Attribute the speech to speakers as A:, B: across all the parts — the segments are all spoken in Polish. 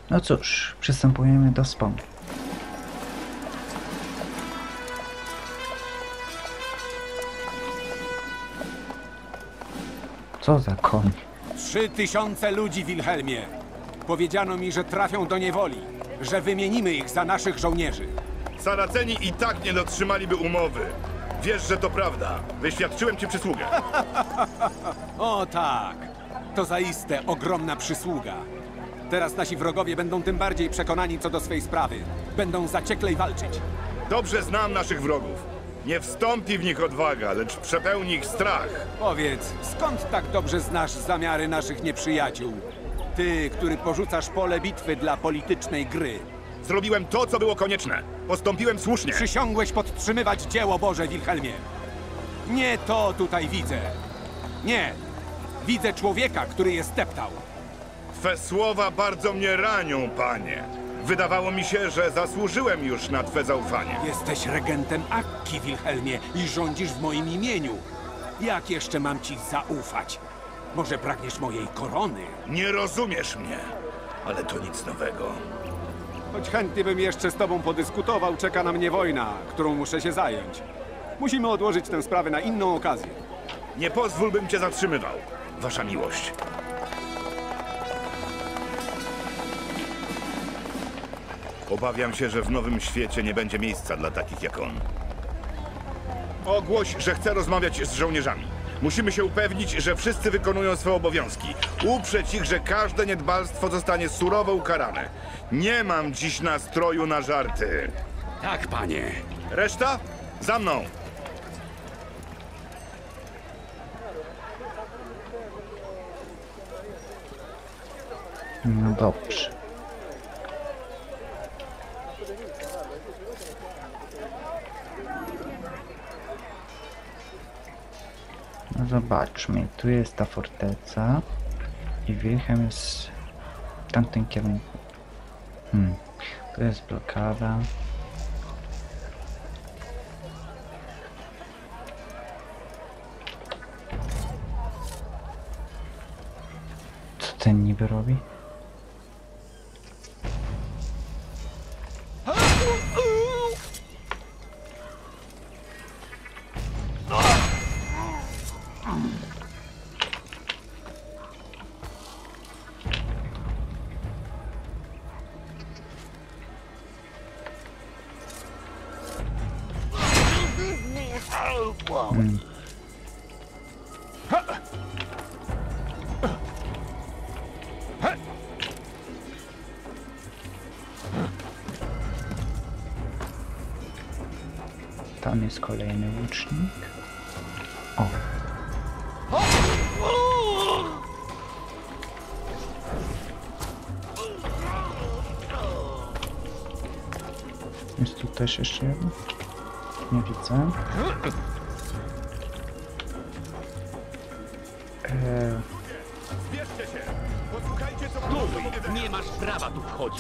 A: No cóż, przystępujemy do spawnu. Co za koń?
B: 3000 ludzi, Wilhelmie. Powiedziano mi, że trafią do niewoli, że wymienimy ich za naszych żołnierzy.
C: Saraceni i tak nie dotrzymaliby umowy. Wiesz, że to prawda. Wyświadczyłem ci przysługę.
B: O tak, to zaiste ogromna przysługa. Teraz nasi wrogowie będą tym bardziej przekonani co do swej sprawy. Będą zaciekle walczyć.
C: Dobrze znam naszych wrogów. Nie wstąpi w nich odwaga, lecz przepełni ich strach.
B: Powiedz, skąd tak dobrze znasz zamiary naszych nieprzyjaciół? Ty, który porzucasz pole bitwy dla politycznej gry.
C: Zrobiłem to, co było konieczne. Postąpiłem słusznie.
B: Przysiągłeś podtrzymywać dzieło Boże, Wilhelmie. Nie to tutaj widzę. Nie. Widzę człowieka, który je steptał.
C: Twe słowa bardzo mnie ranią, panie. Wydawało mi się, że zasłużyłem już na twe zaufanie.
B: Jesteś regentem Akki, Wilhelmie, i rządzisz w moim imieniu. Jak jeszcze mam ci zaufać? Może pragniesz mojej korony?
C: Nie rozumiesz mnie, ale to nic nowego.
B: Choć chętnie bym jeszcze z tobą podyskutował, czeka na mnie wojna, którą muszę się zająć. Musimy odłożyć tę sprawę na inną okazję.
C: Nie pozwól, bym cię zatrzymywał, wasza miłość. Obawiam się, że w nowym świecie nie będzie miejsca dla takich jak on. Ogłoś, że chcę rozmawiać z żołnierzami. Musimy się upewnić, że wszyscy wykonują swoje obowiązki. Uprzeć ich, że każde niedbalstwo zostanie surowo ukarane. Nie mam dziś nastroju na żarty.
B: Tak, panie.
C: Reszta? Za mną!
A: No dobrze. No zobaczmy, tu jest ta forteca i Wilhelm jest w tamtym kierunku. Tu jest blokada. Co ten niby robi? Tam jest kolejny łucznik. O! Jest tu też jeszcze jedno? Nie widzę.
C: Zbierzcie się! Posłuchajcie, co mam do powiedzenia.
D: Nie masz prawa tu wchodzić.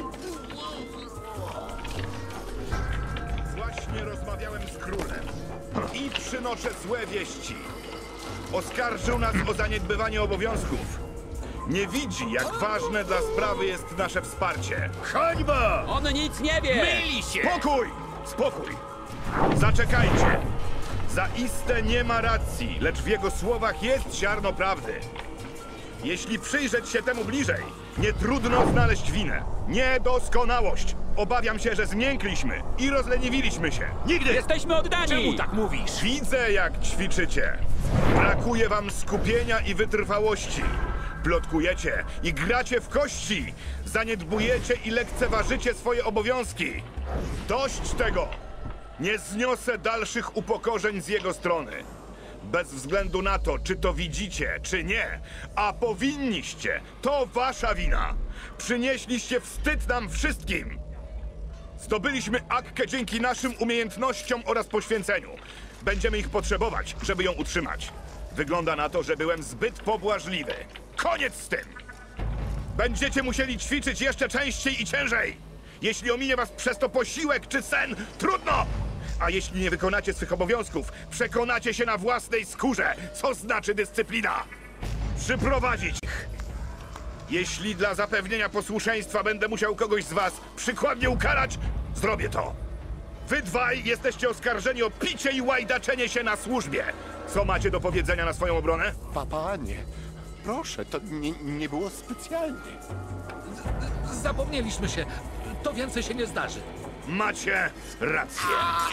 C: Właśnie rozmawiałem z królem i przynoszę złe wieści. Oskarżył nas o zaniedbywanie obowiązków. Nie widzi, jak ważne dla sprawy jest nasze wsparcie. Hańba!
D: On nic nie wie! Myli się!
C: Spokój! Spokój! Zaczekajcie! Zaiste nie ma racji, lecz w jego słowach jest ziarno prawdy. Jeśli przyjrzeć się temu bliżej, nie trudno znaleźć winę. Niedoskonałość. Obawiam się, że zmiękliśmy i rozleniwiliśmy się. Nigdy!
D: Jesteśmy oddani!
B: Czemu tak mówisz?
C: Widzę, jak ćwiczycie. Brakuje wam skupienia i wytrwałości. Plotkujecie i gracie w kości. Zaniedbujecie i lekceważycie swoje obowiązki. Dość tego! Nie zniosę dalszych upokorzeń z jego strony. Bez względu na to, czy to widzicie, czy nie. A powinniście. To wasza wina. Przynieśliście wstyd nam wszystkim. Zdobyliśmy Akkę dzięki naszym umiejętnościom oraz poświęceniu. Będziemy ich potrzebować, żeby ją utrzymać. Wygląda na to, że byłem zbyt pobłażliwy. Koniec z tym! Będziecie musieli ćwiczyć jeszcze częściej i ciężej. Jeśli ominie was przez to posiłek czy sen, trudno! A jeśli nie wykonacie swych obowiązków, przekonacie się na własnej skórze, co znaczy dyscyplina. Przyprowadzić ich. Jeśli dla zapewnienia posłuszeństwa będę musiał kogoś z was przykładnie ukarać, zrobię to. Wy dwaj jesteście oskarżeni o picie i łajdaczenie się na służbie. Co macie do powiedzenia na swoją obronę?
E: Panie, proszę, to nie było specjalnie.
D: Zapomnieliśmy się. To więcej się nie zdarzy.
C: Macie rację.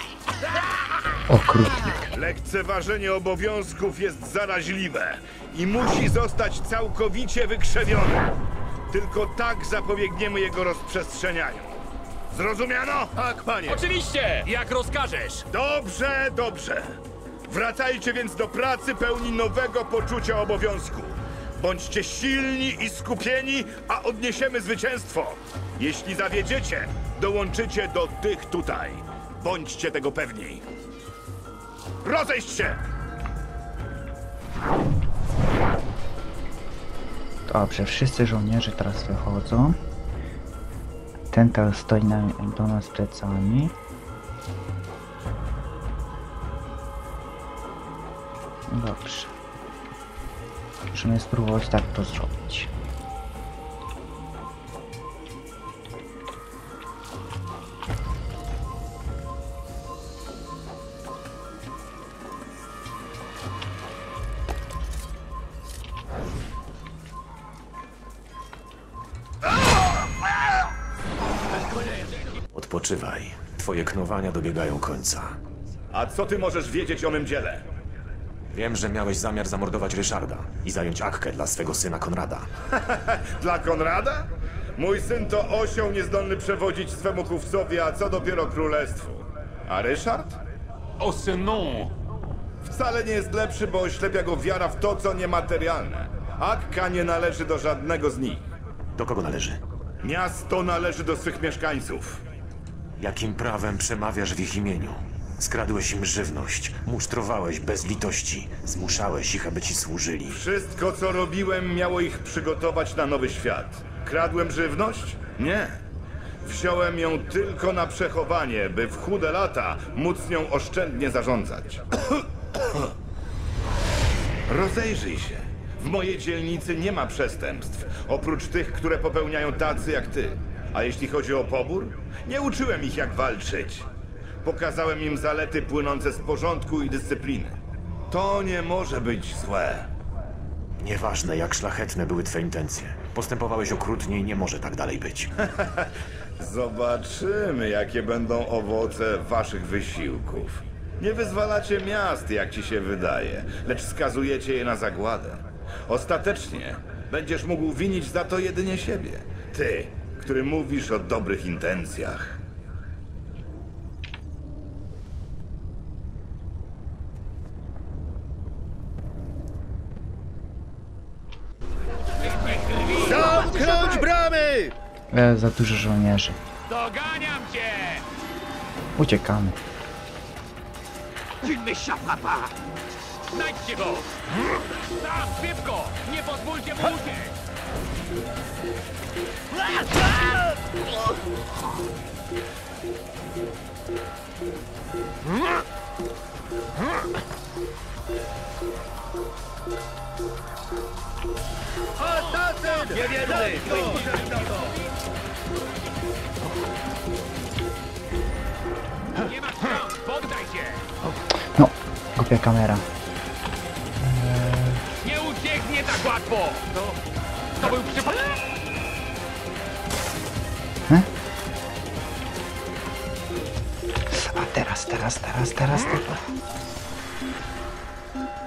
A: Okrutnik.
C: Lekceważenie obowiązków jest zaraźliwe i musi zostać całkowicie wykrzewione. Tylko tak zapobiegniemy jego rozprzestrzenianiu. Zrozumiano?
E: Tak, panie.
D: Oczywiście! Jak rozkażesz!
C: Dobrze, dobrze. Wracajcie więc do pracy pełni nowego poczucia obowiązku. Bądźcie silni i skupieni, a odniesiemy zwycięstwo. Jeśli zawiedziecie, dołączycie do tych tutaj. Bądźcie tego pewni. Rozejść się!
A: Dobrze, wszyscy żołnierze teraz wychodzą. Ten teraz stoi do nas plecami. Dobrze. Musimy spróbować tak to zrobić.
F: Odpoczywaj. Twoje knowania dobiegają końca.
C: A co ty możesz wiedzieć o mym dziele?
F: Wiem, że miałeś zamiar zamordować Ryszarda i zająć Akkę dla swego syna Konrada.
C: Dla Konrada? Mój syn to osioł niezdolny przewodzić swemu chówcowi, a co dopiero królestwu. A Ryszard?
D: O synu!
C: Wcale nie jest lepszy, bo oślepia go wiara w to, co niematerialne. Akka nie należy do żadnego z nich.
F: Do kogo należy?
C: Miasto należy do swych mieszkańców.
F: Jakim prawem przemawiasz w ich imieniu? Skradłeś im żywność, musztrowałeś bez litości, zmuszałeś ich, aby ci służyli.
C: Wszystko, co robiłem, miało ich przygotować na nowy świat. Kradłem żywność? Nie. Wziąłem ją tylko na przechowanie, by w chude lata móc nią oszczędnie zarządzać. Rozejrzyj się. W mojej dzielnicy nie ma przestępstw, oprócz tych, które popełniają tacy jak ty. A jeśli chodzi o pobór? Nie uczyłem ich, jak walczyć. Pokazałem im zalety płynące z porządku i dyscypliny. To nie może być złe.
F: Nieważne, jak szlachetne były twoje intencje. Postępowałeś okrutnie i nie może tak dalej być.
C: Zobaczymy, jakie będą owoce waszych wysiłków. Nie wyzwalacie miast, jak ci się wydaje, lecz skazujecie je na zagładę. Ostatecznie będziesz mógł winić za to jedynie siebie. Ty, który mówisz o dobrych intencjach.
E: Zamknąć bramy!
A: Za dużo żołnierzy.
D: Doganiam cię!
A: Uciekamy.
D: Silny siapapa! Znajdźcie go! Tam, szybko! Nie pozwólcie mu uciec! Nie ma szans! Poddaj się!
A: No, głupia kamera.
D: Nie ucieknie tak łatwo! To był przypadek!
A: A teraz.